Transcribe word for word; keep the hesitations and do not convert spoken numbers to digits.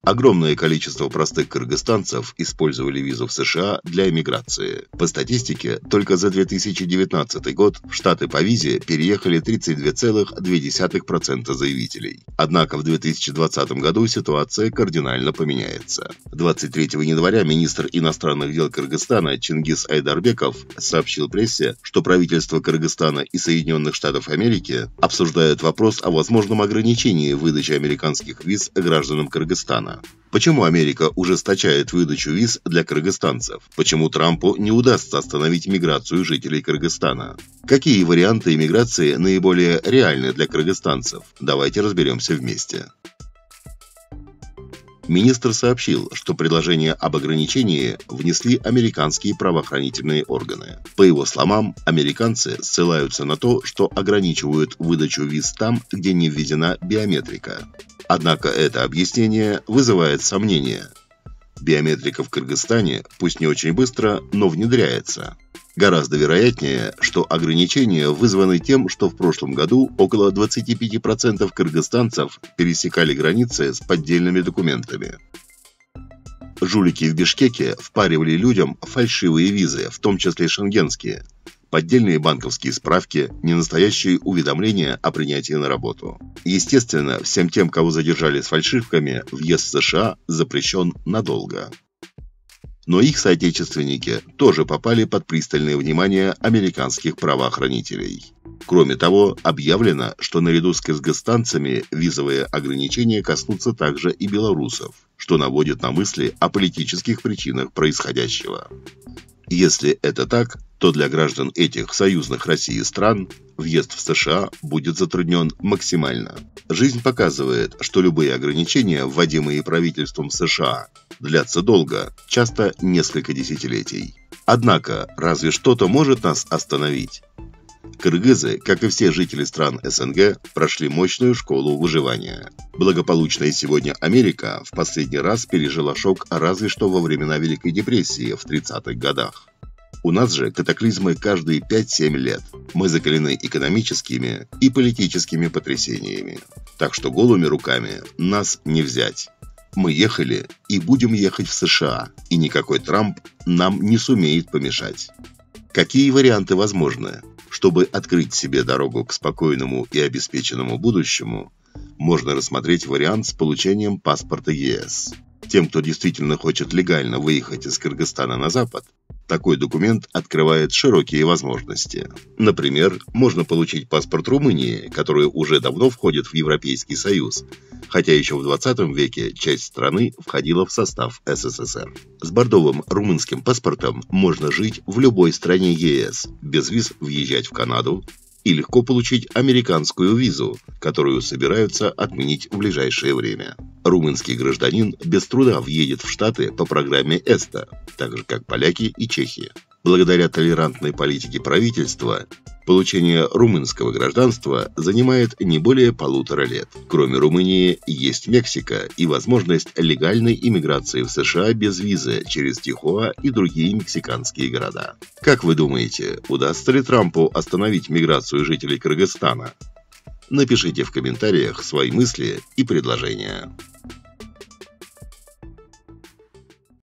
Огромное количество простых кыргызстанцев использовали визу в США для эмиграции. По статистике, только за две тысячи девятнадцатый год в Штаты по визе переехали тридцать два целых две десятых процента заявителей. Однако в две тысячи двадцатом году ситуация кардинально поменяется. двадцать третьего января министр иностранных дел Кыргызстана Чингиз Айдарбеков сообщил прессе, что правительство Кыргызстана и Соединенных Штатов Америки обсуждают вопрос о возможном ограничении выдачи американских виз гражданам Кыргызстана. Почему Америка ужесточает выдачу виз для кыргызстанцев? Почему Трампу не удастся остановить миграцию жителей Кыргызстана? Какие варианты иммиграции наиболее реальны для кыргызстанцев? Давайте разберемся вместе. Министр сообщил, что предложение об ограничении внесли американские правоохранительные органы. По его словам, американцы ссылаются на то, что ограничивают выдачу виз там, где не введена биометрика. Однако это объяснение вызывает сомнения. Биометрика в Кыргызстане, пусть не очень быстро, но внедряется. Гораздо вероятнее, что ограничения вызваны тем, что в прошлом году около двадцати пяти процентов кыргызстанцев пересекали границы с поддельными документами. Жулики в Бишкеке впаривали людям фальшивые визы, в том числе шенгенские, поддельные банковские справки, ненастоящие уведомления о принятии на работу. Естественно, всем тем, кого задержали с фальшивками, въезд в США запрещен надолго. Но их соотечественники тоже попали под пристальное внимание американских правоохранителей. Кроме того, объявлено, что наряду с кыргызстанцами визовые ограничения коснутся также и белорусов, что наводит на мысли о политических причинах происходящего. Если это так, то для граждан этих союзных России стран въезд в США будет затруднен максимально. Жизнь показывает, что любые ограничения, вводимые правительством США, длятся долго, часто несколько десятилетий. Однако, разве что-то может нас остановить? Кыргызы, как и все жители стран СНГ, прошли мощную школу выживания. Благополучная сегодня Америка в последний раз пережила шок разве что во времена Великой депрессии в тридцатых годах. У нас же катаклизмы каждые пять-семь лет. Мы закалены экономическими и политическими потрясениями. Так что голыми руками нас не взять. Мы ехали и будем ехать в США, и никакой Трамп нам не сумеет помешать. Какие варианты возможны? Чтобы открыть себе дорогу к спокойному и обеспеченному будущему, можно рассмотреть вариант с получением паспорта ЕС. Тем, кто действительно хочет легально выехать из Кыргызстана на запад, такой документ открывает широкие возможности. Например, можно получить паспорт Румынии, который уже давно входит в Европейский Союз, хотя еще в двадцатом веке часть страны входила в состав СССР. С бордовым румынским паспортом можно жить в любой стране ЕС, без виз въезжать в Канаду и легко получить американскую визу, которую собираются отменить в ближайшее время. Румынский гражданин без труда въедет в Штаты по программе ЭСТА, так же как поляки и чехи. Благодаря толерантной политике правительства, получение румынского гражданства занимает не более полутора лет. Кроме Румынии, есть Мексика и возможность легальной иммиграции в США без визы через Тихуа и другие мексиканские города. Как вы думаете, удастся ли Трампу остановить миграцию жителей Кыргызстана? Напишите в комментариях свои мысли и предложения.